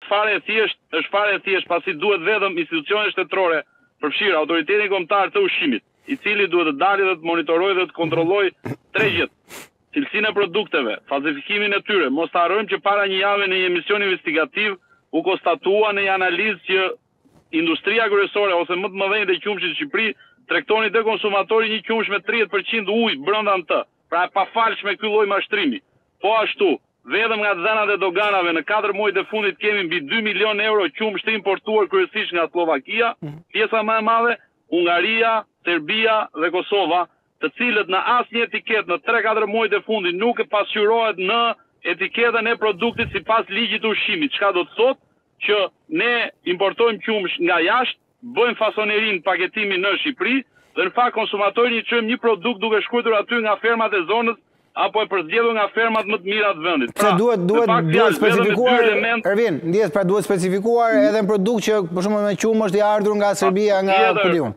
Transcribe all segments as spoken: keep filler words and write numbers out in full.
fare e thjesht, është fare e thjesht, pasi duhet vetëm institucione shtetërore, përfshirë autoritetin kombëtar të ushqimit, i cili duhet të dalë dhe të monitorojë dhe të kontrollojë tregjet, cilësinë e produkteve, falsifikimin e tyre. Mos të harrojmë që para një jave në një emision investigativ u konstatua në një analizë që industria kryesore ose më të mëdhenjtë e qumshit në Shqipëri tregtonin te konsumatori një qumsh me tridhjetë përqind ujë brenda në të. Pra e pafalshme ky lloj mashtrimi. Po ashtu, vetëm nga dhënat e doganave në katër muajt e fundit kemi mbi dy milion euro qumsh të importuar kryesisht nga Slovakia, pjesa më e madhe Hungaria, Serbia dhe Kosova, të cilët në asnjë etiketë në tre katër muajt e fundit nuk e pasqyrohet në etiketën e produktit sipas ligjit të ushqimit. Çka do të thotë që ne importojmë qumsh nga jashtë, bëjmë fasonerin paketimin në Shqipëri dhe në fakt konsumatorin i çojmë një produkt duke shkruar aty nga fermat e zonës apo e përzgjedhur nga fermat më të mira të vendit. Pra, duhet duhet duhet specifikuar Ervin, ndjes pra duhet specifikuar edhe në produkt që për shembull me qum është i ardhur nga Serbia, nga Poliun.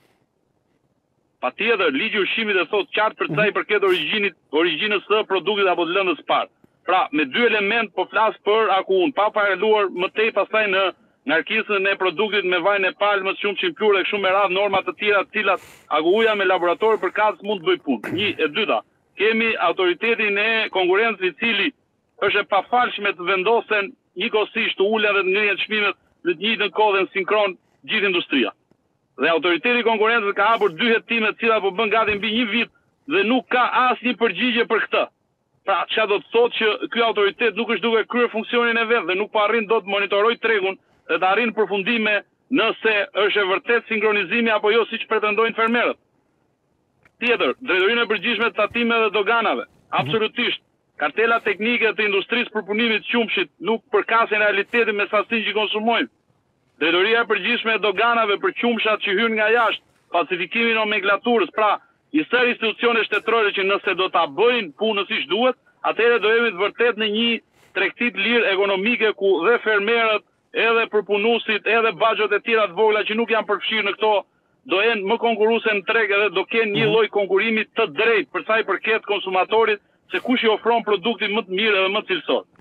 Patjetër, ligji i ushqimit e thotë qartë për sa i përket origjinit, origjinës së produktit apo të lëndës parë. Pra, me dy element po flas për akun, pa paraluar më tej pastaj në narkisën e produktit me vaj në palmës, shumë qimplur dhe shumë me radhë norma të tjera, të cilat aguja me laborator për kaz mund të bëj punë. Një e dyta, kemi autoritetin e konkurrencës i cili është e pafalshme të vendosen njëkohësisht të ulën dhe të ngrihen çmimet në të njëjtën kohë dhe në sinkron gjithë industria. Dhe autoriteti i konkurrencës ka hapur dy hetime të cilat po bën gati mbi një vit dhe nuk ka asnjë përgjigje për këtë. Pra, çka do të thotë që ky autoritet nuk është duke kryer funksionin e vet dhe nuk po arrin dot të monitorojë tregun dhe të arrin përfundime nëse është e vërtet sinkronizimi apo jo siç pretendojnë fermerët. Tjetër, drejtorinë e përgjithshme të tatimeve dhe doganave. Absolutisht. Kartela teknike të industrisë për punimin e qumshit nuk përkasin realitetin me sasinë që konsumojmë. Drejtoria e përgjithshme e doganave për qumshat që hyn nga jashtë, falsifikimin e nomenklaturës, pra i sër institucione shtetërore që nëse do ta bëjnë punën siç duhet, atëherë do jemi të vërtet në një tregti të lirë ekonomike ku dhe fermerët, edhe përpunuesit, edhe baxhat e tjera të vogla që nuk janë përfshirë në këto, do jenë më konkurruese në treg edhe do kenë një lloj konkurrimi të drejtë për sa i përket konsumatorit, se kush i ofron produktin më të mirë edhe më të cilësor.